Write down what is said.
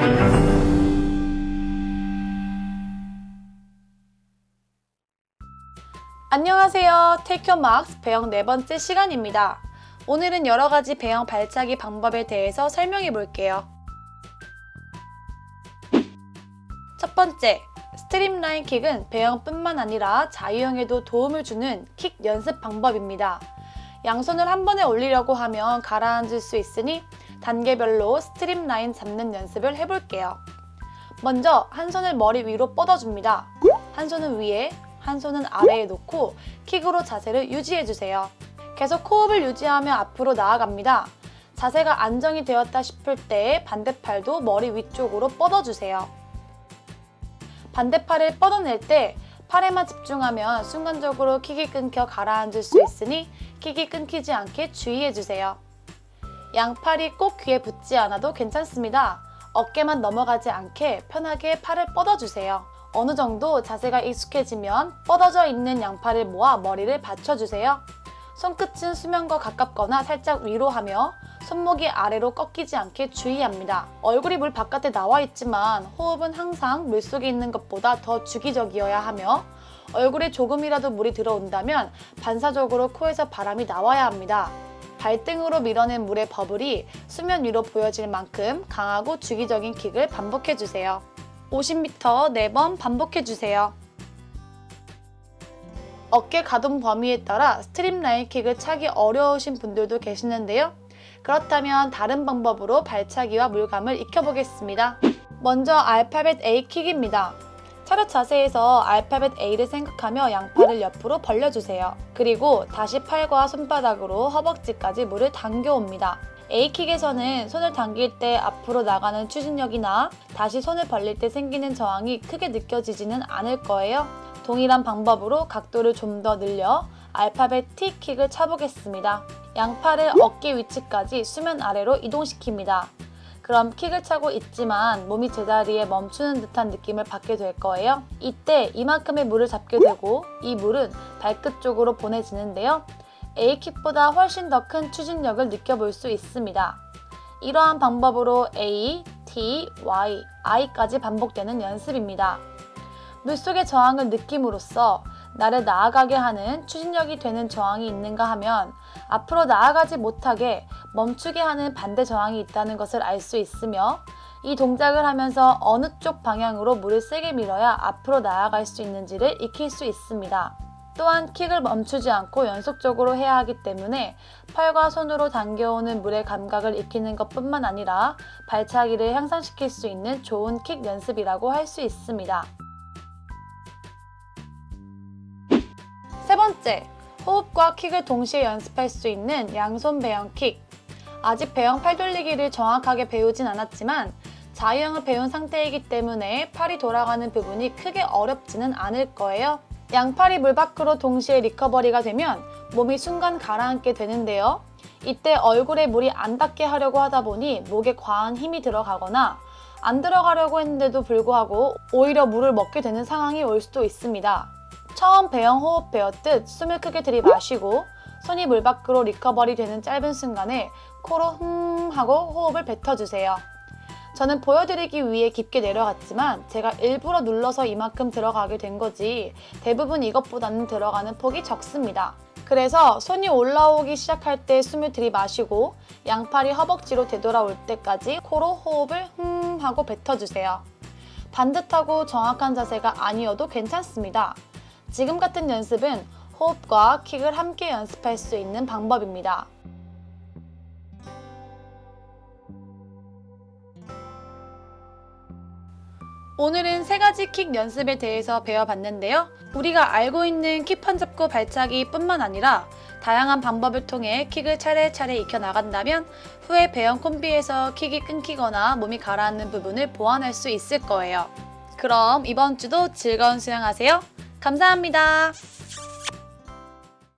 안녕하세요. Take Your Marks 배영 4번째 시간입니다. 오늘은 여러가지 배영 발차기 방법에 대해서 설명해 볼게요. 첫 번째, 스트림라인 킥은 배영뿐만 아니라 자유형에도 도움을 주는 킥 연습 방법입니다. 양손을 한 번에 올리려고 하면 가라앉을 수 있으니 단계별로 스트림라인 잡는 연습을 해볼게요. 먼저 한 손을 머리 위로 뻗어줍니다. 한 손은 위에, 한 손은 아래에 놓고 킥으로 자세를 유지해주세요. 계속 호흡을 유지하며 앞으로 나아갑니다. 자세가 안정이 되었다 싶을 때 반대팔도 머리 위쪽으로 뻗어주세요. 반대팔을 뻗어낼 때 팔에만 집중하면 순간적으로 킥이 끊겨 가라앉을 수 있으니 킥이 끊기지 않게 주의해주세요. 양팔이 꼭 귀에 붙지 않아도 괜찮습니다. 어깨만 넘어가지 않게 편하게 팔을 뻗어주세요. 어느 정도 자세가 익숙해지면 뻗어져 있는 양팔을 모아 머리를 받쳐주세요. 손끝은 수면과 가깝거나 살짝 위로 하며 손목이 아래로 꺾이지 않게 주의합니다. 얼굴이 물 바깥에 나와 있지만 호흡은 항상 물속에 있는 것보다 더 주기적이어야 하며 얼굴에 조금이라도 물이 들어온다면 반사적으로 코에서 바람이 나와야 합니다. 발등으로 밀어낸 물의 버블이 수면 위로 보여질 만큼 강하고 주기적인 킥을 반복해주세요. 50m 4번 반복해주세요. 어깨 가동 범위에 따라 스트림라인 킥을 차기 어려우신 분들도 계시는데요. 그렇다면 다른 방법으로 발차기와 물감을 익혀보겠습니다. 먼저 알파벳 A 킥입니다. 차렷 자세에서 알파벳 A를 생각하며 양팔을 옆으로 벌려주세요. 그리고 다시 팔과 손바닥으로 허벅지까지 물을 당겨옵니다. A킥에서는 손을 당길 때 앞으로 나가는 추진력이나 다시 손을 벌릴 때 생기는 저항이 크게 느껴지지는 않을 거예요. 동일한 방법으로 각도를 좀 더 늘려 알파벳 T킥을 차보겠습니다. 양팔을 어깨 위치까지 수면 아래로 이동시킵니다. 그럼 킥을 차고 있지만 몸이 제자리에 멈추는 듯한 느낌을 받게 될 거예요. 이때 이만큼의 물을 잡게 되고 이 물은 발끝 쪽으로 보내지는데요. A킥보다 훨씬 더 큰 추진력을 느껴볼 수 있습니다. 이러한 방법으로 A, T, Y, I까지 반복되는 연습입니다. 물속의 저항을 느낌으로써 나를 나아가게 하는 추진력이 되는 저항이 있는가 하면 앞으로 나아가지 못하게 멈추게 하는 반대 저항이 있다는 것을 알 수 있으며 이 동작을 하면서 어느 쪽 방향으로 물을 세게 밀어야 앞으로 나아갈 수 있는지를 익힐 수 있습니다. 또한 킥을 멈추지 않고 연속적으로 해야 하기 때문에 팔과 손으로 당겨오는 물의 감각을 익히는 것뿐만 아니라 발차기를 향상시킬 수 있는 좋은 킥 연습이라고 할 수 있습니다. 세 번째, 호흡과 킥을 동시에 연습할 수 있는 양손 배영 킥. 아직 배영 팔 돌리기를 정확하게 배우진 않았지만 자유형을 배운 상태이기 때문에 팔이 돌아가는 부분이 크게 어렵지는 않을 거예요. 양팔이 물 밖으로 동시에 리커버리가 되면 몸이 순간 가라앉게 되는데요. 이때 얼굴에 물이 안 닿게 하려고 하다 보니 목에 과한 힘이 들어가거나 안 들어가려고 했는데도 불구하고 오히려 물을 먹게 되는 상황이 올 수도 있습니다. 처음 배영 호흡 배웠듯 숨을 크게 들이마시고 손이 물 밖으로 리커버리 되는 짧은 순간에 코로 하고 호흡을 뱉어주세요. 저는 보여드리기 위해 깊게 내려갔지만 제가 일부러 눌러서 이만큼 들어가게 된 거지 대부분 이것보다는 들어가는 폭이 적습니다. 그래서 손이 올라오기 시작할 때 숨을 들이마시고 양팔이 허벅지로 되돌아올 때까지 코로 호흡을 하고 뱉어주세요. 반듯하고 정확한 자세가 아니어도 괜찮습니다. 지금 같은 연습은 호흡과 킥을 함께 연습할 수 있는 방법입니다. 오늘은 3가지 킥 연습에 대해서 배워봤는데요. 우리가 알고 있는 킥판 잡고 발차기 뿐만 아니라 다양한 방법을 통해 킥을 차례차례 익혀나간다면 후에 배영 콤비에서 킥이 끊기거나 몸이 가라앉는 부분을 보완할 수 있을 거예요. 그럼 이번 주도 즐거운 수영하세요. 감사합니다.